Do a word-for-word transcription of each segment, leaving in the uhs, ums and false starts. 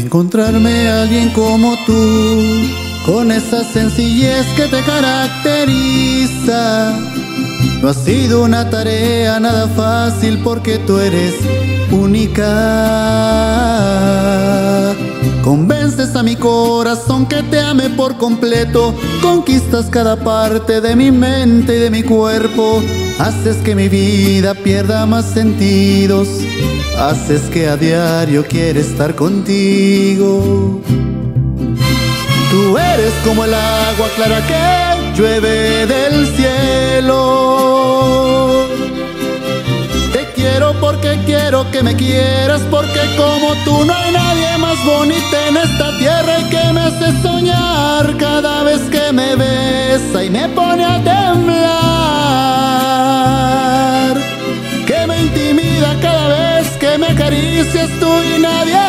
encontrarme a alguien como tú, con esa sencillez que te caracteriza. No ha sido una tarea nada fácil porque tú eres única. Convences a mi corazón que te ame por completo, conquistas cada parte de mi mente y de mi cuerpo. Haces que mi vida pierda más sentidos, haces que a diario quiera estar contigo. Tú eres como el agua clara que llueve del cielo. Te quiero porque quiero que me quieras, porque como tú no hay nadie más bonita en esta tierra y que me hace soñar cada vez que me besa y me pone a temblar, que me intimida cada vez que me acaricias tú y nadie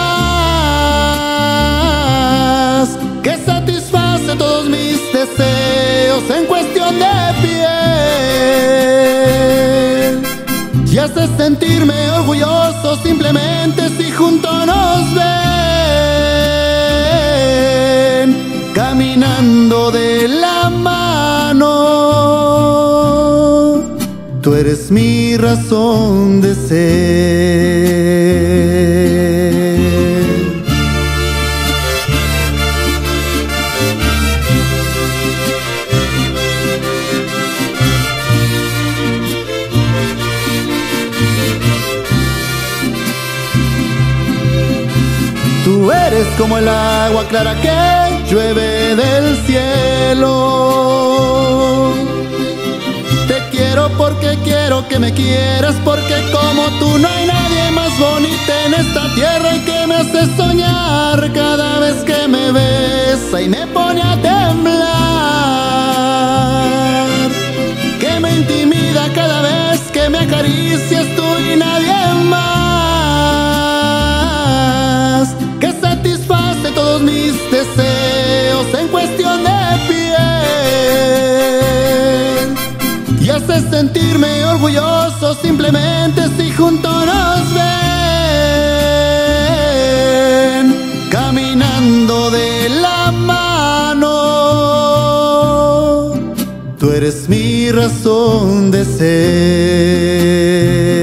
más, que satisface todos mis deseos en cuestión de piel y hace sentirme orgulloso simplemente si juntos nos ven caminando de la mano. Tú eres mi razón de ser. Tú eres como el agua clara que llueve del cielo. Te quiero porque quiero que me quieras, porque como tú no hay nadie más bonita en esta tierra y que me hace soñar cada vez que me besa y me pone a temblar, que me intimida cada vez que me acaricias tú y nadie más, que satisface todos mis deseos en cuestión de piel y hace sentirme orgulloso simplemente si juntos nos ven caminando de la mano. Tú eres mi razón de ser.